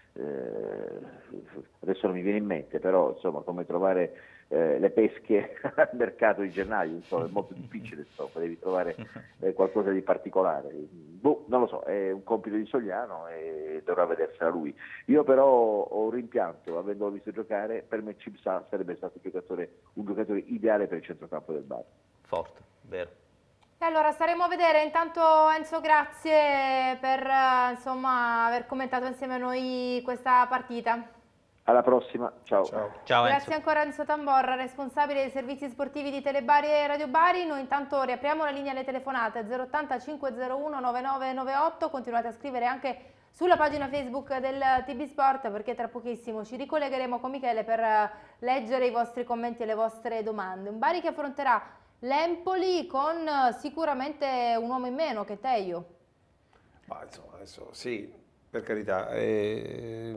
eh, adesso non mi viene in mente, però insomma come trovare eh, le pesche al mercato di gennaio, insomma, è molto difficile, insomma, devi trovare eh, qualcosa di particolare. Boh, non lo so, è un compito di Sogliano e dovrà vedersela lui. Io però ho un rimpianto, avendolo visto giocare, per me Cipsa sarebbe stato un giocatore, un giocatore ideale per il centrocampo del Bari. Forte, vero. E allora staremo a vedere. Intanto Enzo, grazie per uh, insomma, aver commentato insieme a noi questa partita. Alla prossima, ciao. Ciao, ciao Grazie ancora Enzo Tamborra, responsabile dei servizi sportivi di Telebari e Radio Bari. Noi intanto riapriamo la linea alle telefonate zero ottanta cinquecentouno novantanove novantotto, continuate a scrivere anche sulla pagina Facebook del T B Sport perché tra pochissimo ci ricollegheremo con Michele per uh, leggere i vostri commenti e le vostre domande. Un Bari che affronterà l'Empoli con uh, sicuramente un uomo in meno che Teio. Ma insomma, adesso sì, per carità, è,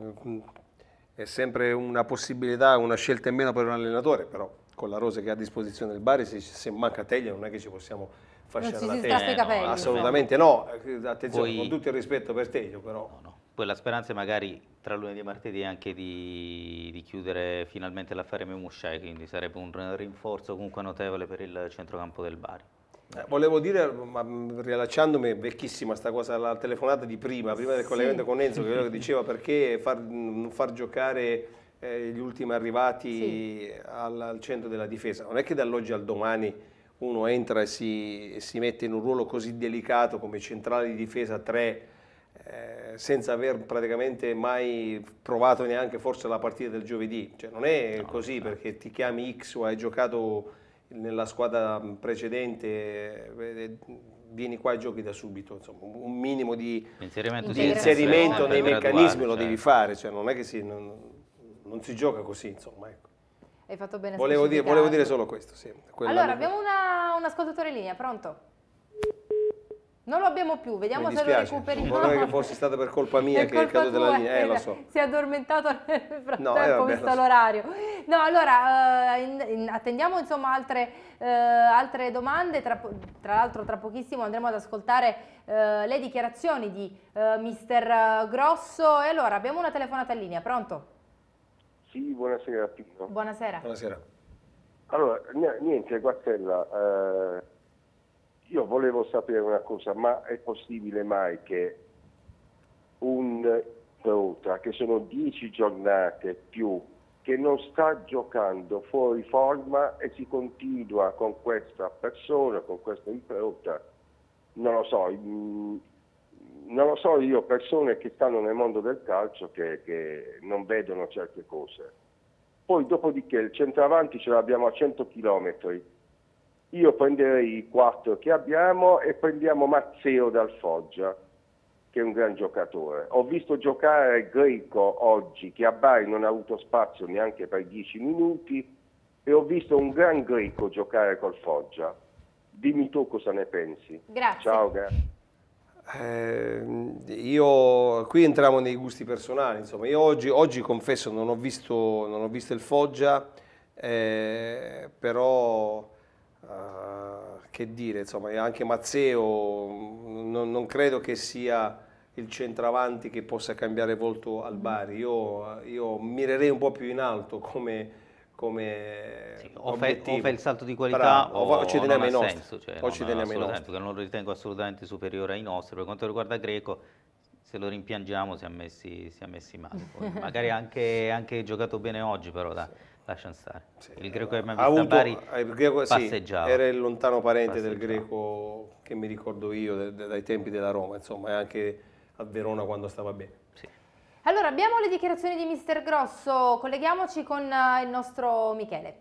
è sempre una possibilità, una scelta in meno per un allenatore, però con la rosa che ha a disposizione del Bari, se, se manca Teglio non è che ci possiamo fasciare la testa. i capelli. No, assolutamente no, attenzione, Poi, con tutto il rispetto per Teglio, però. No, no. Poi la speranza è magari tra lunedì e martedì è anche di, di chiudere finalmente l'affare Memushai, quindi sarebbe un rinforzo comunque notevole per il centrocampo del Bari. Eh, volevo dire, ma riallacciandomi, vecchissima sta cosa, la telefonata di prima, prima del collegamento sì. con Enzo, che diceva perché far, non far giocare eh, gli ultimi arrivati sì. al, al centro della difesa. Non è che dall'oggi al domani uno entra e si, e si mette in un ruolo così delicato come centrale di difesa tre, eh, senza aver praticamente mai provato neanche forse la partita del giovedì. Cioè, non è no, così no. Perché ti chiami X o hai giocato nella squadra precedente, vieni qua e giochi da subito, insomma, un minimo di inserimento, di inserimento nei meccanismi lo devi fare, cioè non è che si, non, non si gioca così, insomma, ecco. Hai fatto bene a volevo dire, volevo dire solo questo, sì. Allora, abbiamo una, un ascoltatore in linea, pronto? Non lo abbiamo più, vediamo se lo recuperiamo. Non è che fosse stata per colpa mia che è caduta la linea, eh, lo so. Si è addormentato nel frattempo, no, eh, vabbè, visto so. l'orario. No, allora, eh, in, in, attendiamo insomma altre, eh, altre domande, tra, tra l'altro tra pochissimo andremo ad ascoltare eh, le dichiarazioni di eh, mister Grosso. E allora, abbiamo una telefonata in linea, pronto? Sì, buonasera a tutti. Buonasera. Buonasera. Allora, niente, Guastella, eh, io volevo sapere una cosa, ma è possibile mai che un pilota che sono dieci giornate più che non sta giocando fuori forma e si continua con questa persona, con questa pilota, non lo so, mh, non lo so io, persone che stanno nel mondo del calcio che, che non vedono certe cose. Poi dopodiché il centravanti ce l'abbiamo a cento chilometri. Io prenderei i quattro che abbiamo e prendiamo Mazzeo dal Foggia, che è un gran giocatore. Ho visto giocare Greco oggi, che a Bari non ha avuto spazio neanche per dieci minuti, e ho visto un gran Greco giocare col Foggia. Dimmi tu cosa ne pensi. Grazie. Ciao, grazie. Eh, io qui entriamo nei gusti personali, insomma, io oggi, oggi confesso non ho visto, non ho visto il Foggia, eh, però eh, che dire, insomma, anche Mazzeo non, non credo che sia il centravanti che possa cambiare volto al Bari. Io, io mirerei un po' più in alto come come sì, o, fe, o fa il salto di qualità Bravo, o, o ci teniamo non ha senso, cioè, o ci teniamo i nostri, perché non lo ritengo assolutamente superiore ai nostri. Per quanto riguarda Greco, se lo rimpiangiamo si è messi, si è messi male. Poi, magari anche, anche giocato bene oggi, però dai, lasciamo stare. Sì, il Greco che mi ha visto a Bari Greco, passeggiava. Sì, era il lontano parente del Greco che mi ricordo io de, de, dai tempi della Roma, insomma, e anche a Verona quando stava bene. Sì. Allora, abbiamo le dichiarazioni di mister Grosso, colleghiamoci con il nostro Michele.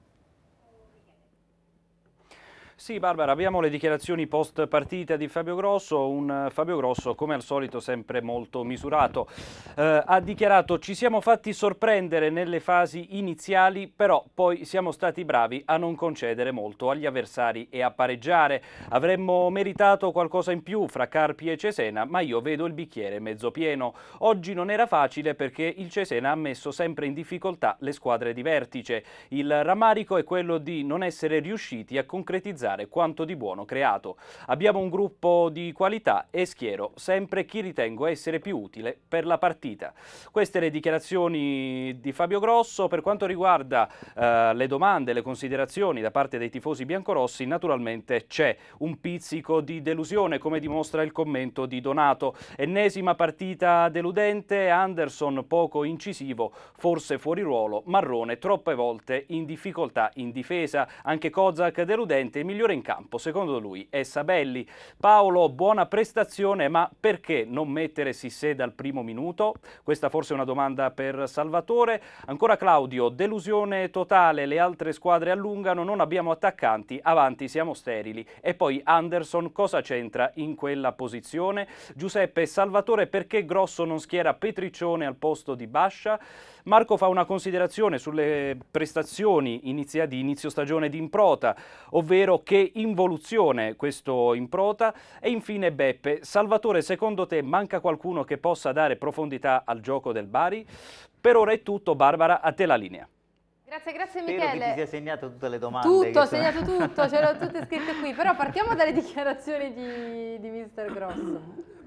Sì, Barbara, abbiamo le dichiarazioni post partita di Fabio Grosso, un Fabio Grosso come al solito sempre molto misurato. Eh, ha dichiarato: ci siamo fatti sorprendere nelle fasi iniziali, però poi siamo stati bravi a non concedere molto agli avversari e a pareggiare. Avremmo meritato qualcosa in più fra Carpi e Cesena, ma io vedo il bicchiere mezzo pieno. Oggi non era facile perché il Cesena ha messo sempre in difficoltà le squadre di vertice. Il rammarico è quello di non essere riusciti a concretizzare quanto di buono creato. Abbiamo un gruppo di qualità e schiero sempre chi ritengo essere più utile per la partita. Queste le dichiarazioni di Fabio Grosso. Per quanto riguarda eh, le domande, le considerazioni da parte dei tifosi biancorossi, naturalmente c'è un pizzico di delusione, come dimostra il commento di Donato. Ennesima partita deludente, Anderson poco incisivo, forse fuori ruolo, Marrone troppe volte in difficoltà in difesa, anche Kozak deludente, migliore in campo secondo lui è Sabelli. Paolo, buona prestazione, ma perché non mettere Sissé dal primo minuto? Questa forse è una domanda per Salvatore. Ancora Claudio, delusione totale, le altre squadre allungano, non abbiamo attaccanti, avanti siamo sterili. E poi Anderson cosa c'entra in quella posizione? Giuseppe, Salvatore, perché Grosso non schiera Petriccione al posto di Bascia? Marco fa una considerazione sulle prestazioni inizia, di inizio stagione di Improta, ovvero che involuzione questo Improta. E infine Beppe, Salvatore, secondo te manca qualcuno che possa dare profondità al gioco del Bari? Per ora è tutto, Barbara, a te la linea. Grazie, grazie Spero Michele. che ti sia segnato tutte le domande. Tutto, ho segnato tutto, ce l'ho tutte scritte qui, però partiamo dalle dichiarazioni di, di mister Grosso.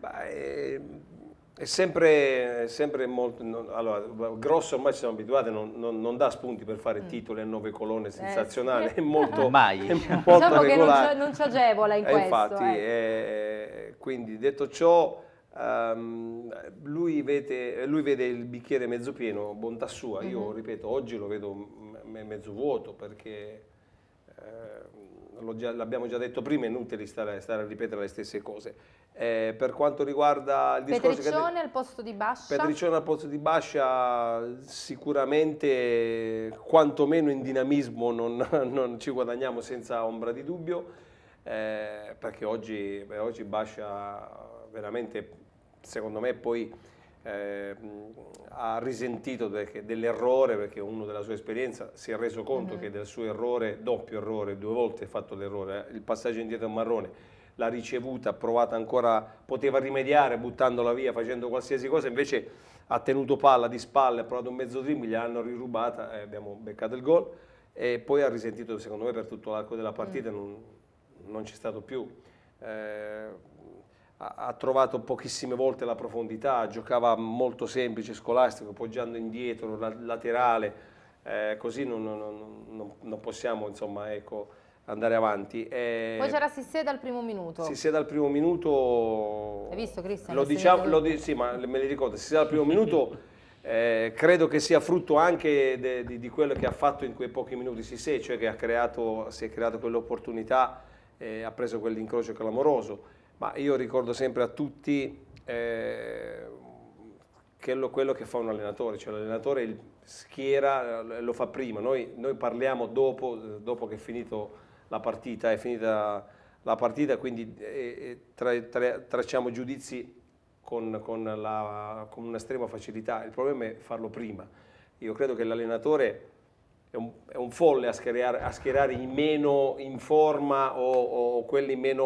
Beh, è sempre, è sempre molto... Non, allora, Grosso ormai ci siamo abituati, non, non, non dà spunti per fare titoli a nove colonne sensazionali, eh, sì. è molto, Mai. È molto diciamo regolare. Che non ci agevola in eh, questo. Infatti, eh. eh, quindi detto ciò, um, lui, vede, lui vede il bicchiere mezzo pieno, bontà sua. Io, mm-hmm. ripeto, oggi lo vedo me, mezzo vuoto perché... Eh, l'abbiamo già detto prima, è inutile stare, stare a ripetere le stesse cose. Eh, per quanto riguarda il discorso Petriccione che... al posto di Bascia? Petriccione al posto di Bascia sicuramente quantomeno in dinamismo non, non ci guadagniamo senza ombra di dubbio, eh, perché oggi, beh, oggi Bascia veramente secondo me poi eh, ha risentito dell'errore, perché uno della sua esperienza si è reso conto mm-hmm. che del suo errore, doppio errore, due volte ha fatto l'errore, eh, il passaggio indietro a Marrone, l'ha ricevuta, provata ancora, poteva rimediare buttandola via, facendo qualsiasi cosa, invece ha tenuto palla di spalle, ha provato un mezzo dribbling, gliel'hanno rirubata e abbiamo beccato il gol, e poi ha risentito secondo me per tutto l'arco della partita, mm. non, non c'è stato più. Eh, ha trovato pochissime volte la profondità, giocava molto semplice, scolastico, poggiando indietro, laterale, eh, così non, non, non, non possiamo insomma, ecco, andare avanti. E poi c'era Sissé dal primo minuto. Sissé dal primo minuto... Hai visto Cristian? Lo diciamo, lo di, sì, ma me li ricordo, Sissé dal primo minuto eh, credo che sia frutto anche de, de, di quello che ha fatto in quei pochi minuti Sissé, cioè che ha creato, si è creato quell'opportunità, eh, ha preso quell'incrocio clamoroso. Ma io ricordo sempre a tutti eh, che lo, quello che fa un allenatore, cioè l'allenatore schiera, lo fa prima, noi, noi parliamo dopo, dopo che è finito la partita, è finita la partita, quindi eh, tra, tra, tracciamo giudizi con, con, la, con un'estrema facilità, il problema è farlo prima. Io credo che l'allenatore è un, è un folle a schierare, a schierare i meno in forma o, o quelli meno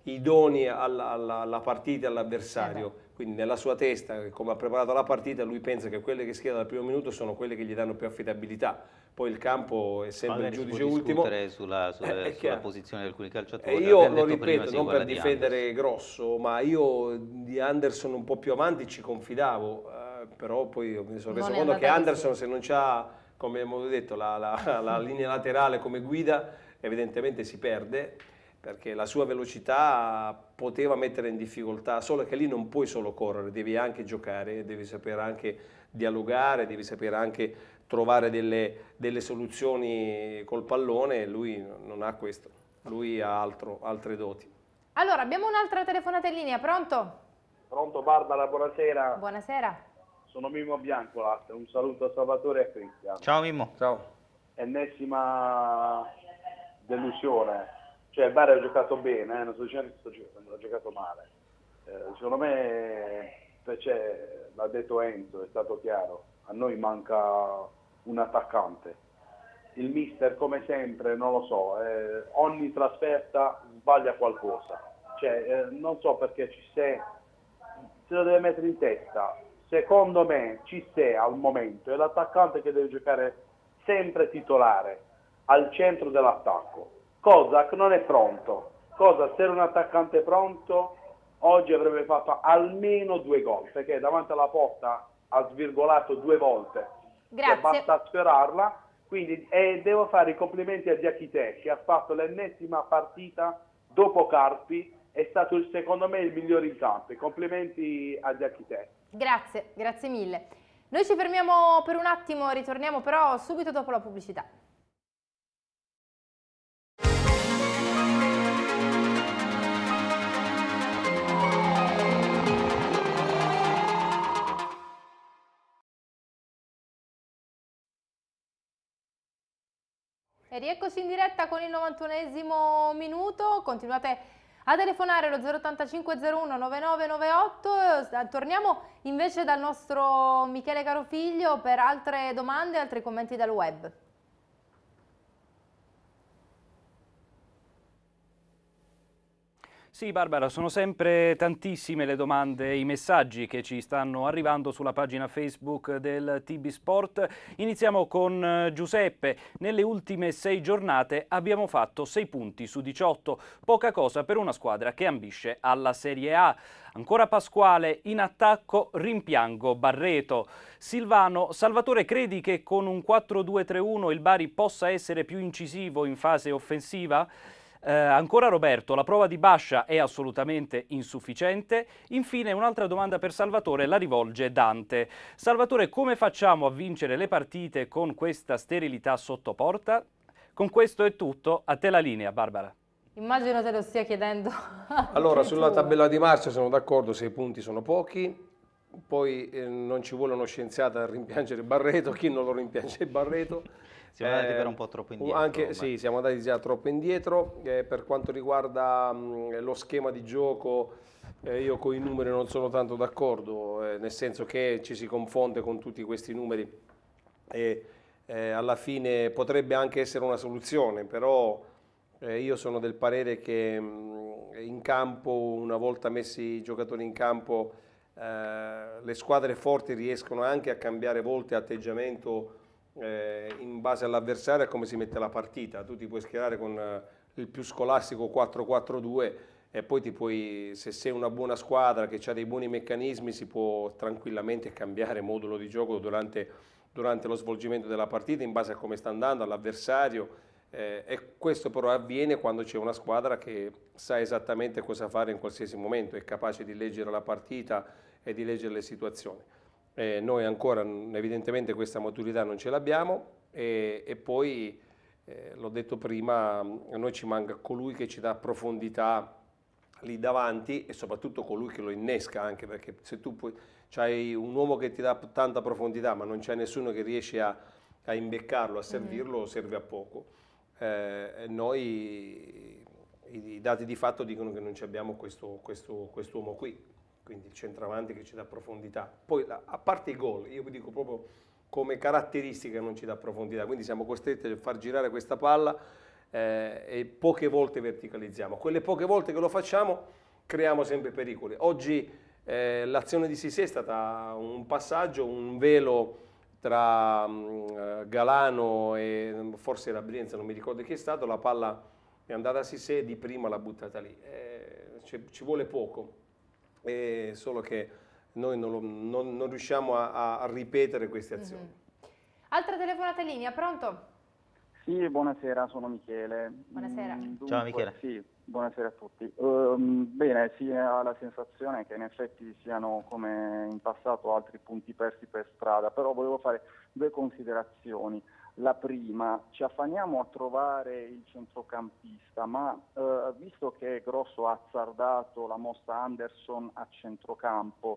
idonei alla, alla, alla partita e all'avversario. Eh Quindi nella sua testa, come ha preparato la partita, lui pensa che quelle che schierano dal primo minuto sono quelle che gli danno più affidabilità. Poi il campo è sempre Magari il giudice si può ultimo. discutere sulla, sulla, È sulla posizione di alcuni calciatori. E io Abbiamo lo detto prima, ripeto, sì, non quella per di difendere Anderson. Grosso, ma io di Anderson un po' più avanti ci confidavo, eh, però poi mi sono reso Non è conto che andata Anderson, così. se non c'ha, come abbiamo detto, la, la- la linea laterale come guida, evidentemente si perde, perché la sua velocità poteva mettere in difficoltà, solo che lì non puoi solo correre, devi anche giocare, devi sapere anche dialogare, devi sapere anche trovare delle, delle soluzioni col pallone, e lui non ha questo, lui ha altro, altre doti. Allora, abbiamo un'altra telefonata in linea, pronto? Pronto Barbara, buonasera. Buonasera. Sono Mimmo Biancolat, un saluto a Salvatore e a Cristian. Ciao Mimmo. Ciao. Ennesima delusione. Cioè il Bari ha giocato bene, eh? Non sto dicendo che sto giocando, ha giocato male. Eh, secondo me, cioè, l'ha detto Enzo, è stato chiaro, a noi manca un attaccante. Il mister, come sempre, non lo so, eh, ogni trasferta sbaglia qualcosa. Cioè, eh, non so perché ci sei, se lo deve mettere in testa. Secondo me ci sei al momento, è l'attaccante che deve giocare sempre titolare, al centro dell'attacco. Cosa che non è pronto. Cosa, se era un attaccante pronto, oggi avrebbe fatto almeno due gol, perché davanti alla porta ha svirgolato due volte. Grazie. Basta sferrarla. Quindi e devo fare i complimenti a Diakité, che ha fatto l'ennesima partita dopo Carpi, è stato il, secondo me il migliore in campo. Complimenti a Diakité. Grazie, grazie mille. Noi ci fermiamo per un attimo, ritorniamo però subito dopo la pubblicità. E rieccoci in diretta con il novantunesimo minuto, continuate a telefonare allo zero ottantacinque zero uno nove nove nove otto, torniamo invece dal nostro Michele Carofiglio per altre domande e altri commenti dal web. Sì, Barbara, sono sempre tantissime le domande e i messaggi che ci stanno arrivando sulla pagina Facebook del T B Sport. Iniziamo con Giuseppe. Nelle ultime sei giornate abbiamo fatto sei punti su diciotto, poca cosa per una squadra che ambisce alla Serie A. Ancora Pasquale, in attacco rimpiango Barreto. Silvano, Salvatore, credi che con un quattro due tre uno il Bari possa essere più incisivo in fase offensiva? Eh, ancora Roberto, la prova di Bascia è assolutamente insufficiente. Infine un'altra domanda per Salvatore la rivolge Dante. Salvatore, come facciamo a vincere le partite con questa sterilità sotto porta? Con questo è tutto, a te la linea Barbara. Immagino te lo stia chiedendo. Allora, sulla tabella di marcia sono d'accordo, sei punti sono pochi, poi eh, non ci vuole uno scienziato a rimpiangere Barreto, chi non lo rimpiange Barreto. Siamo andati Eh, però un po' troppo indietro. Anche, ma- sì, siamo andati già troppo indietro. Eh, per quanto riguarda mh, lo schema di gioco, eh, io con i numeri non sono tanto d'accordo, eh, nel senso che ci si confonde con tutti questi numeri e eh, alla fine potrebbe anche essere una soluzione, però eh, io sono del parere che mh, in campo, una volta messi i giocatori in campo, eh, le squadre forti riescono anche a cambiare volte atteggiamento eh, in base all'avversario e a come si mette la partita. Tu ti puoi schierare con eh, il più scolastico quattro quattro due e poi ti puoi, se sei una buona squadra che ha dei buoni meccanismi, si può tranquillamente cambiare modulo di gioco durante, durante lo svolgimento della partita in base a come sta andando, all'avversario. Eh, e questo però avviene quando c'è una squadra che sa esattamente cosa fare in qualsiasi momento, è capace di leggere la partita e di leggere le situazioni. Eh, noi ancora evidentemente questa maturità non ce l'abbiamo e, e poi, eh, l'ho detto prima, a noi ci manca colui che ci dà profondità lì davanti e soprattutto colui che lo innesca, anche perché se tu puoi, c'hai un uomo che ti dà tanta profondità ma non c'è nessuno che riesce a, a imbeccarlo, a servirlo, mm-hmm. serve a poco. Eh, noi i, i dati di fatto dicono che non abbiamo questo, questo, quest'uomo qui, quindi il centravanti che ci dà profondità. Poi a parte i gol, io vi dico proprio come caratteristica non ci dà profondità, quindi siamo costretti a far girare questa palla eh, e poche volte verticalizziamo. Quelle poche volte che lo facciamo creiamo sempre pericoli. Oggi eh, l'azione di Cissé è stata un passaggio, un velo tra um, Galano e forse era Brienza, non mi ricordo chi è stato, la palla è andata a Cissé e di prima l'ha buttata lì. Eh, ci, ci vuole poco, eh, solo che noi non, lo, non, non riusciamo a, a ripetere queste azioni. Mm-hmm. Altra telefonata in linea, pronto? Sì, buonasera, sono Michele. Buonasera. Dunque, Ciao Michele. Sì, buonasera a tutti. Um, bene, si ha la sensazione che in effetti siano come in passato altri punti persi per strada, però volevo fare due considerazioni. La prima, ci affanniamo a trovare il centrocampista, ma eh, visto che Grosso ha azzardato la mossa Anderson a centrocampo,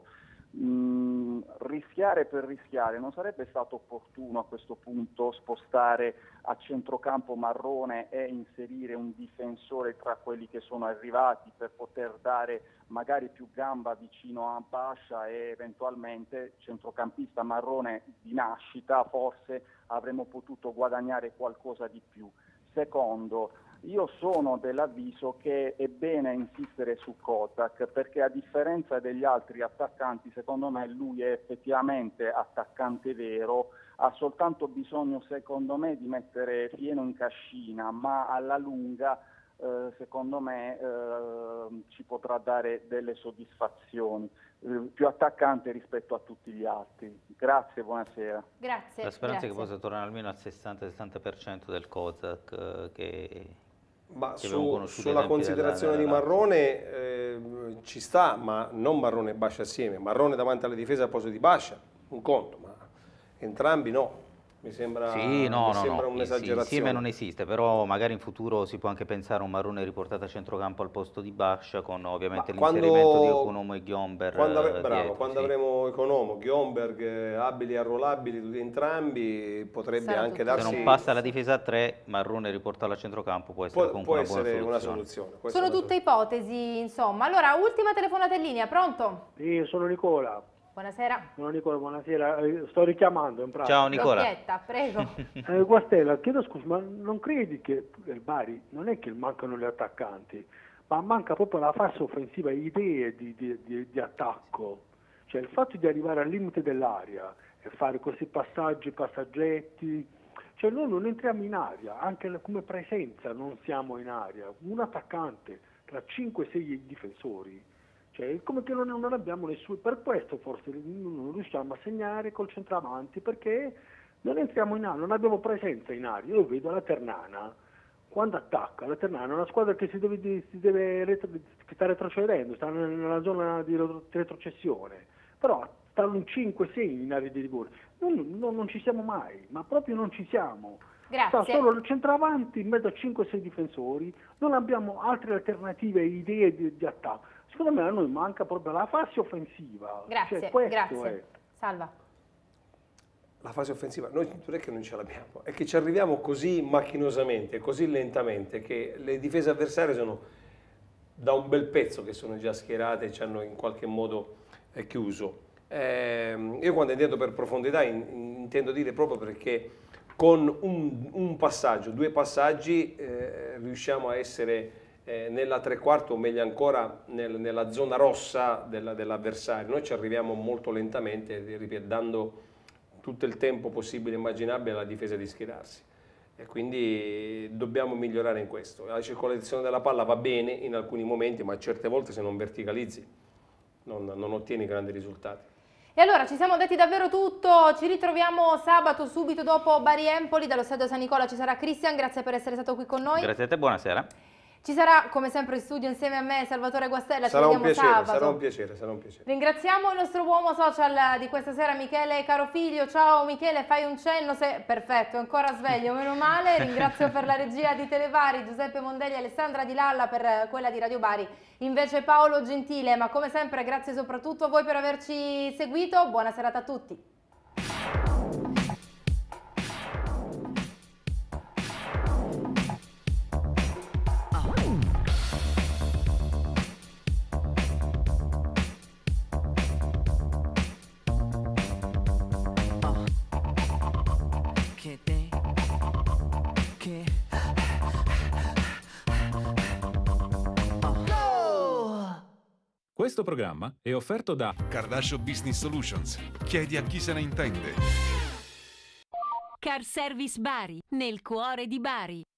mh, rischiare per rischiare, non sarebbe stato opportuno a questo punto spostare a centrocampo Marrone e inserire un difensore tra quelli che sono arrivati per poter dare magari più gamba vicino a Bascia e eventualmente centrocampista Marrone di nascita, forse avremmo potuto guadagnare qualcosa di più. Secondo, io sono dell'avviso che è bene insistere su Kozak, perché a differenza degli altri attaccanti, secondo me lui è effettivamente attaccante vero, ha soltanto bisogno, secondo me, di mettere pieno in cascina, ma alla lunga eh, secondo me eh, ci potrà dare delle soddisfazioni, eh, più attaccante rispetto a tutti gli altri. Grazie, buonasera. Grazie. La speranza grazie. è che possa tornare almeno al sessanta settanta per cento del Kozak eh, che... Ma che abbiamo su, conosciuto ai sulla tempi considerazione della- di Marrone eh, ci sta, ma non Marrone e Bascia assieme. Marrone davanti alle difese al posto di Bascia, un conto, ma entrambi no. Mi sembra, Sì, no, mi no, sembra no, un'esagerazione. insieme non esiste, però magari in futuro si può anche pensare a un Marrone riportato a centrocampo al posto di Bascia, con ovviamente Ma quando- l'inserimento di Economo e Ghiomber. Quando, ave- eh, bravo, dietro, quando sì. avremo Economo, Ghiomberg, eh, abili e arruolabili tutti entrambi, potrebbe Sarà anche tutto darsi... Se non passa la difesa a tre, Marrone riportarlo a centrocampo può essere può, comunque può una buona essere soluzione. una soluzione. può Sono essere una tutte ipotesi, insomma. Allora, ultima telefonata in linea, pronto? Sì, sono Nicola. Buonasera. Sono Nicola, buonasera. Eh, Sto richiamando in pratica. Ciao Nicola. Doppietta, prego. Eh, Guastella, chiedo scusa, ma non credi che il Bari non è che mancano gli attaccanti, ma manca proprio la fase offensiva, idee di, di- di- di attacco. Cioè il fatto di arrivare al limite dell'area e fare questi passaggi, passaggetti, cioè noi non entriamo in area, anche le- come presenza non siamo in area. Un attaccante tra cinque sei difensori, cioè come che non, non abbiamo nessuno, per questo forse non riusciamo a segnare col centravanti, perché non entriamo in area, non abbiamo presenza in area. Io vedo la Ternana, quando attacca, la Ternana è una squadra che si deve, si deve retro, che sta retrocedendo, sta nella zona di retro- retrocessione, però stanno in cinque sei in area di rigore. Non, non- non ci siamo mai, ma proprio non ci siamo. Grazie. Sta solo il centravanti in mezzo a cinque sei difensori, non abbiamo altre alternative e idee di, di attacco. Secondo me a noi manca proprio la fase offensiva. Grazie, Cioè, questo grazie. è. Salva. La fase offensiva, noi non è che non ce l'abbiamo, è che ci arriviamo così macchinosamente, così lentamente, che le difese avversarie sono da un bel pezzo che sono già schierate e ci hanno in qualche modo eh, chiuso. Eh, io quando intendo per profondità in- intendo dire proprio perché con un, un passaggio, due passaggi eh, riusciamo a essere eh, nella tre quarti o meglio ancora nel- nella zona rossa della- dell'avversario. Noi ci arriviamo molto lentamente, ripeto, dando tutto il tempo possibile e immaginabile alla difesa di schierarsi. E quindi dobbiamo migliorare in questo. La circolazione della palla va bene in alcuni momenti, ma certe volte se non verticalizzi non, non ottieni grandi risultati. E allora ci siamo detti davvero tutto, ci ritroviamo sabato subito dopo Bari Empoli, dallo stadio San Nicola ci sarà Cristian, grazie per essere stato qui con noi. Grazie a te, buonasera. Ci sarà come sempre in studio insieme a me Salvatore Guastella, Sarà ci un vediamo piacere, sabato. sarà un piacere, sarà un piacere. Ringraziamo il nostro uomo social di questa sera, Michele Carofiglio. Ciao Michele, fai un cenno, se... perfetto, è ancora sveglio, meno male. Ringrazio per la regia di Televari Giuseppe Mondelli e Alessandra Di Lalla, per quella di Radio Bari invece Paolo Gentile, ma come sempre grazie soprattutto a voi per averci seguito, buona serata a tutti. Che te, che Questo programma è offerto da Cardascio Business Solutions. Chiedi a chi se ne intende. Car Service Bari, nel cuore di Bari.